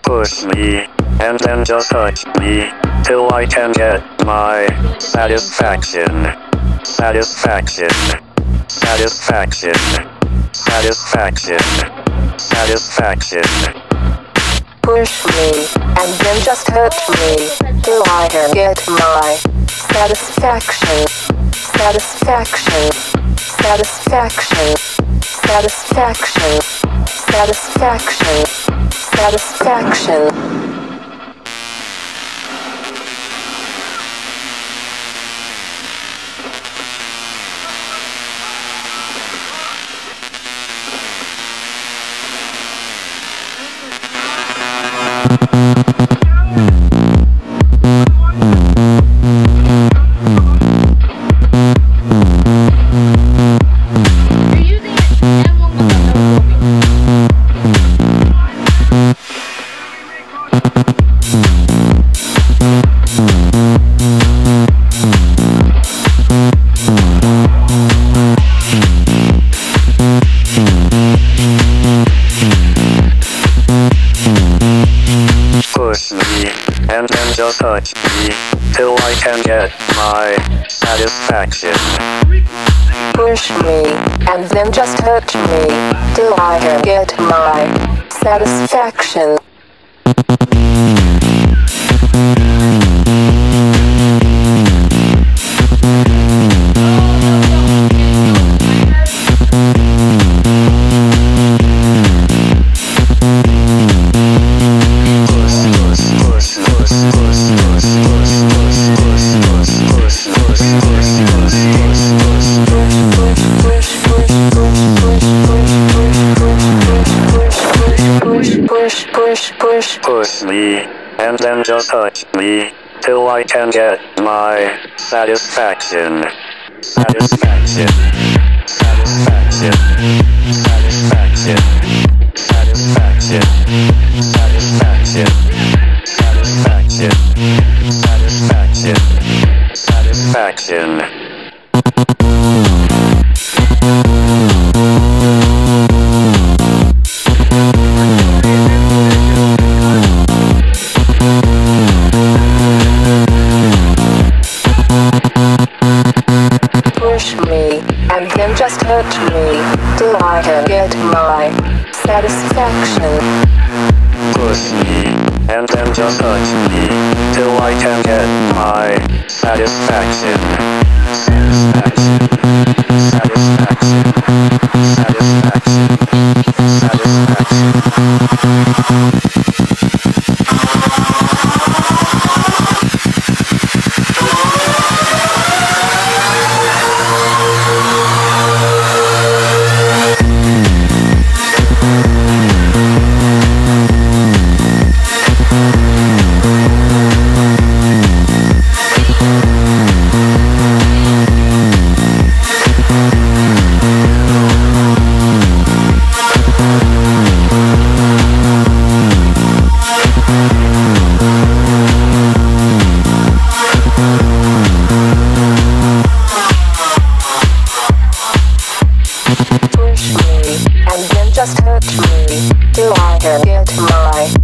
Push me, and then just touch me, till I can get my satisfaction. Satisfaction. Satisfaction. Satisfaction. Satisfaction. Push me, and then just touch me, till I can get my satisfaction. Satisfaction. Satisfaction. Satisfaction. Satisfaction. Satisfaction. Push me, and then just touch me, till I can get my satisfaction. Push me, and then just touch me, till I can get my satisfaction. Push me, and then just touch me, till I can get my satisfaction. Satisfaction. Satisfaction. Satisfaction. Satisfaction. Satisfaction. Satisfaction. Satisfaction. Satisfaction. Push me, and then just touch me, till I can get my satisfaction. Push me, and then just touch me, till I can get my satisfaction. Satisfaction. Satisfaction. Satisfaction. Push me, and then just touch me, till I can get my